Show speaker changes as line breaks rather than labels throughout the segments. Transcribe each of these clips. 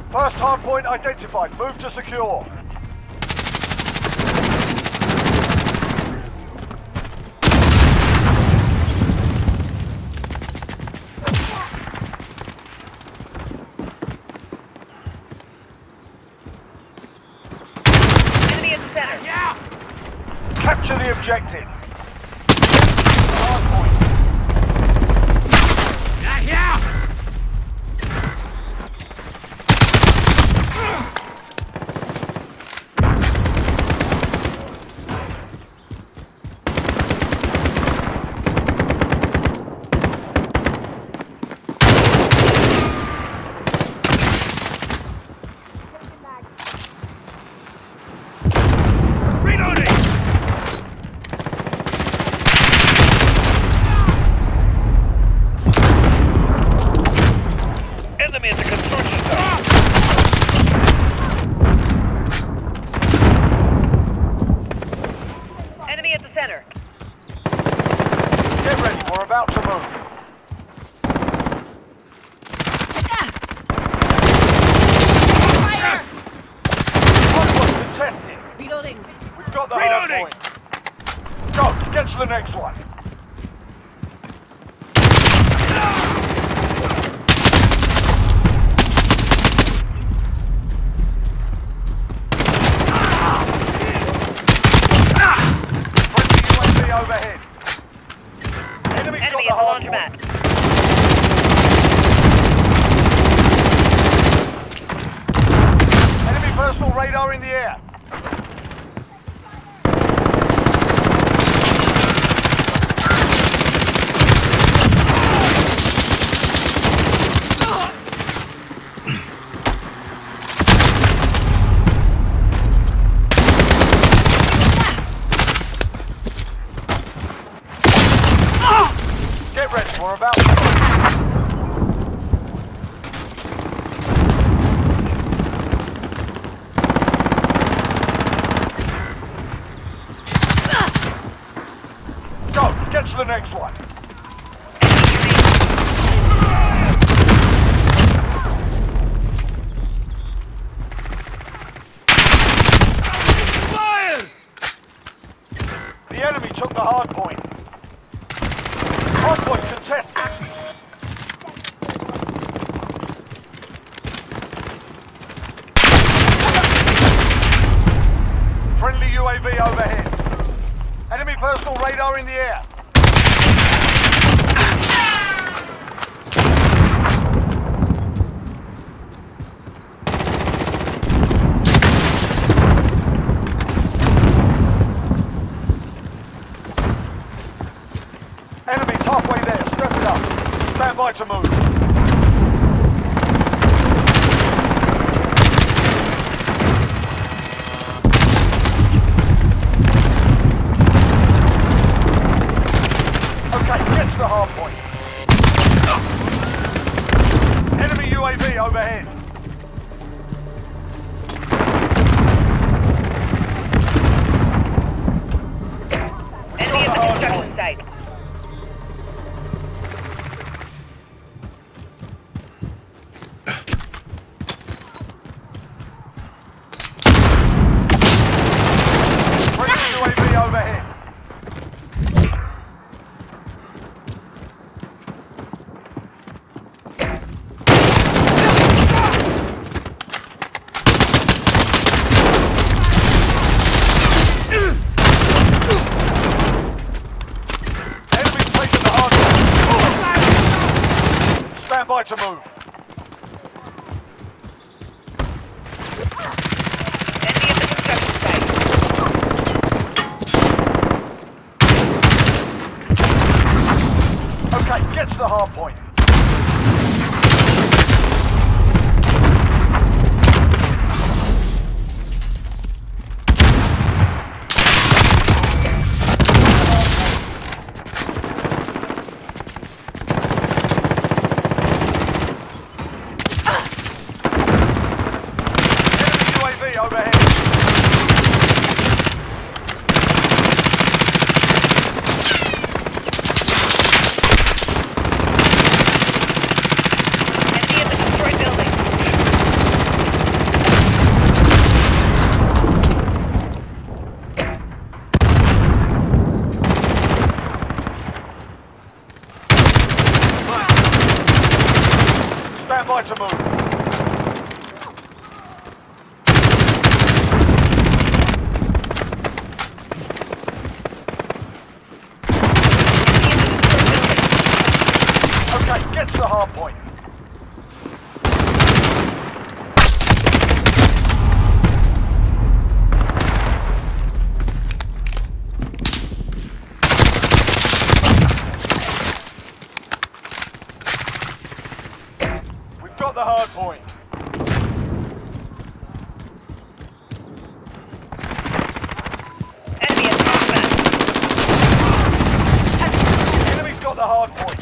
First hard point identified. Move to secure.
Enemy in the center.
Yeah. Capture the objective. Hard point.
Yeah.
Enemy at the center.
Get ready, we're about to move.
Fire!
Hardpoint contested.
Reloading.
We've got the hard point. Go, get to the next one. Friendly UAV overhead. Enemy's got
Enemy
the
at the
hard
laundromat.
point. Enemy personal radar in the air. Get ready, we're about to go. Go, get to the next one. The enemy took the hard point. Hard point contested. Friendly UAV overhead. Enemy personal radar in the air. Enemy's halfway there. Step it up. Stand by to move. Okay, get to the hard point. Enemy UAV overhead.
Enemy at the construction site.
Friendly UAV overhead. Enemy's taking the hard point. Stand by to move.
Enemy at the construction site.
Okay, get to the hard point. Enemy UAV overhead. point.
Enemy at combat.
Enemy's got the hard point.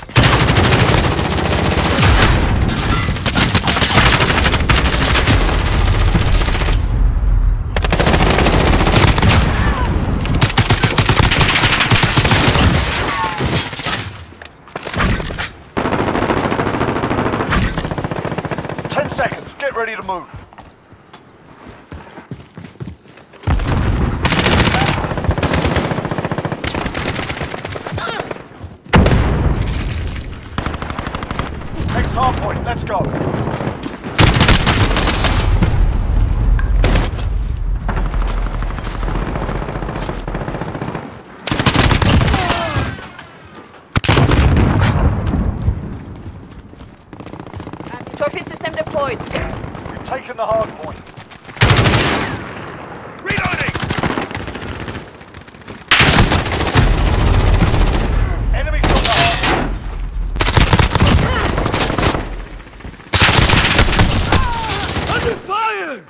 10 seconds. Get ready to move. Next hard point. Let's go.
Trophy system deployed.
We've taken the hard point.
Reloading!
Enemy's got the hard point.
Under fire!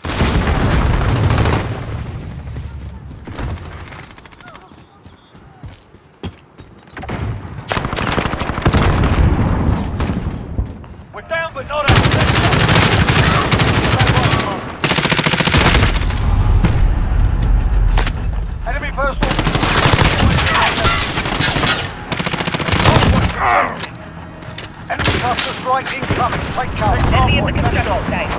We're down but not out. Let's go. Enemy personal. Enemy cluster strike incoming. Take cover.
Enemy at the
Let's
construction
go.
site.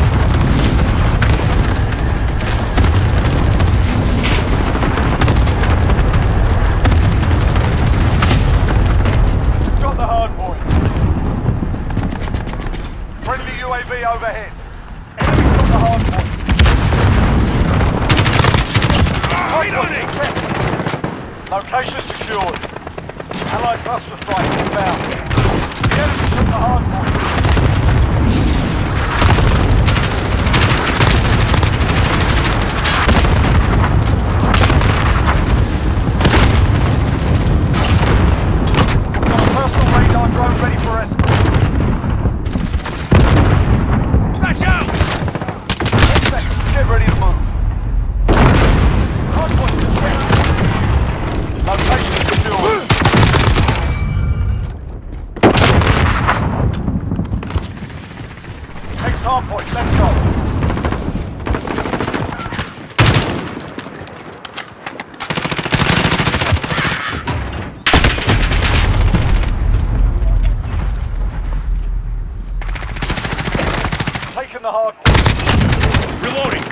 Got the hard point. Friendly UAV overhead. Enemy's got the hard point.
Reloading!
Location secured. Allied cluster strike inbound. The enemy took the hard point. Got a personal radar drone ready for escort.
Smash out!
10 seconds. Get ready to move. Hard point secured. Location secured. Next hard point. Let's go. Taking the hard point.
Reloading!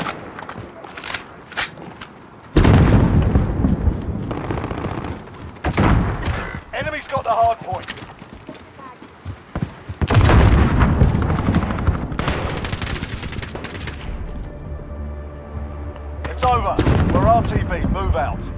Enemy's got the hard point. It's over. We're RTB. Move out.